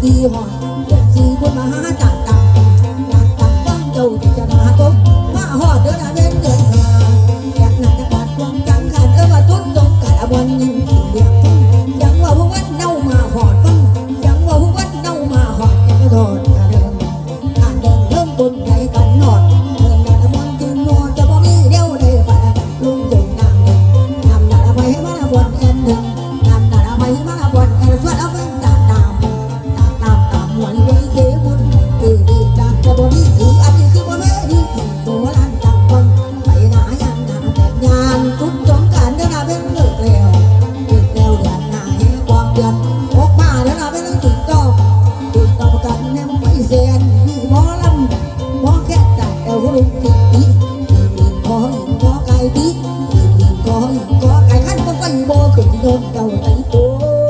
ดีหอดเดือนสี่บุญมาหาจัดตังฟังเจ้าที่จะมาตกมาหอดเดือนเดือนหาอยากหนักจะขาดความจังขันว่าทุนตกกัดบอลยิงเดียวยังว่าผู้วัดเน่ามาหอดฟังยังว่าผู้วัดเน่ามาหอดยังก็ถอดกระเดินเริ่มต้นใจกันหอดเดินนาละบอลจึงนอนจะบ่มีเดียวได้ฝันลุงจงนางหนึ่งนำนาละไปให้มาละบอลแอนหนึ่งนำนาละไปให้มาละบอลแอนสวดเอาเป็นตามหวนเลยเทบุญดีจากจะบ่มีถืออันนี้คือบ่แม่ดีตัวล้านตังฟังไปหนายังหนาแต่งานทุกสงการเดินนาเป็นเลิกแล้วเดือนหน้าให้ความเดือนออกมาเดินนาเป็นตื่นต้องประกันแนมไม่เสียนมีหมอลำหมอแค่จัดเอาลุงตีขอไก่ตีขอไก่ขั้นก็ไปโบขึ้นโดนเจ้าไต่โต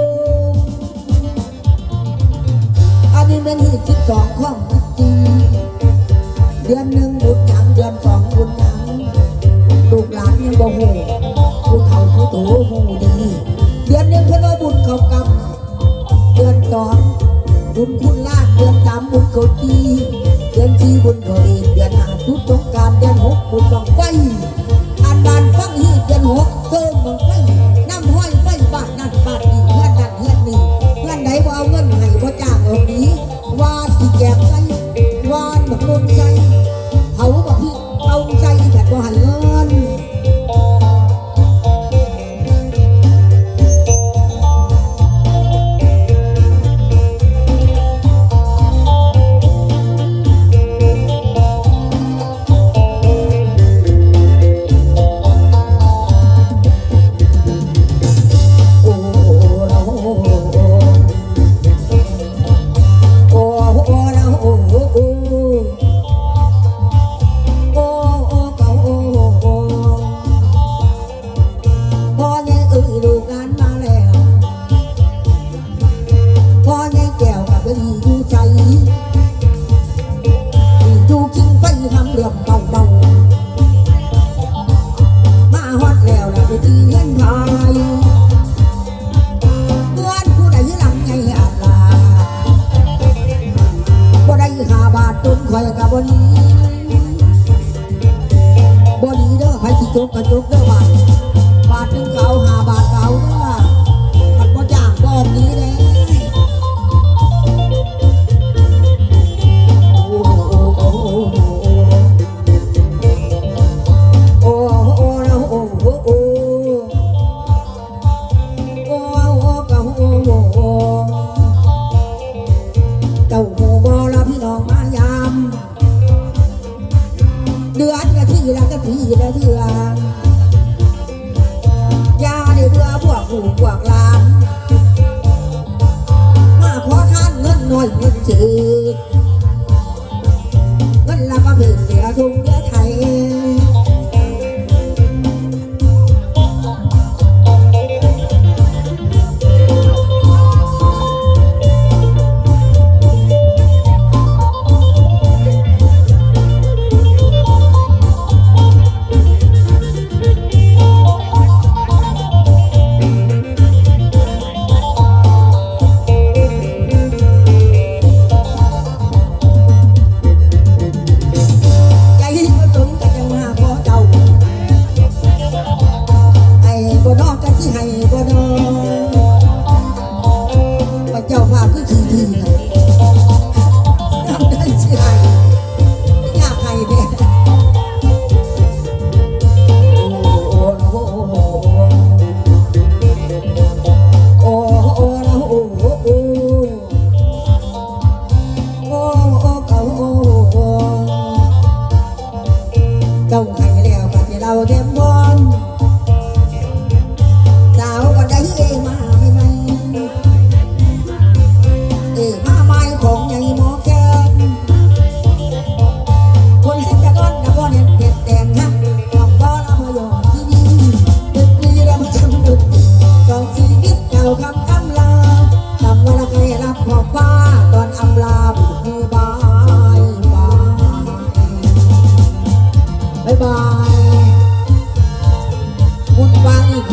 อันนี้เป็นที่12ของจีเดือนหนึ่งบุญยังเดือน2บุญยังลูกหลานยังบ่หูผู้เฒ่าผู้โตหูดีเดือนหนึ่งเพิ่นว่าบุญเขากำเดือน2บุญคุณลาดเดือน3บุญเขาตีเดือน4บุญเขาดีเดือน5ทุกสงการเดือน6บุญบังไฟอันบานฟังฮีเดือน6เติมบังไฟน้ำห้อยไฟบาทนั่นบาทนี่เพื่อนนั่นเพื่อนนี่เพื่อนไหนบ่เอาเงินให้บ่จ้างเอานี้ว่าที่แกมใจวานบักโดนใจเขาบักพี่เอาใจแบบบ่ให้เงิน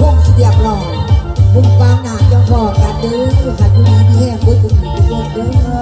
บุญบางหนาจังพอกันเด้อขันอยู่ดีมีแห้งบุญบุญบุญเด้อ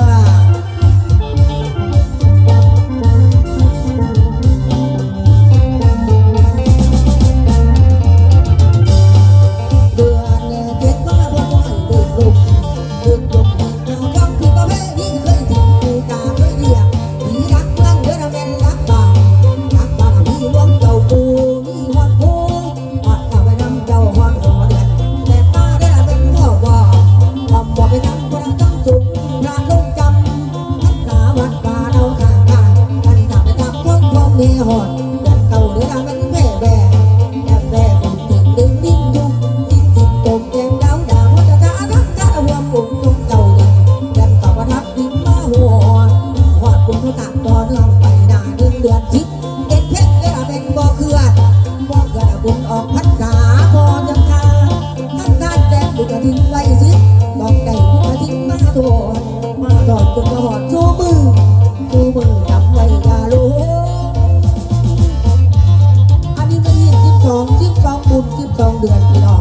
เดือนพี่น้อง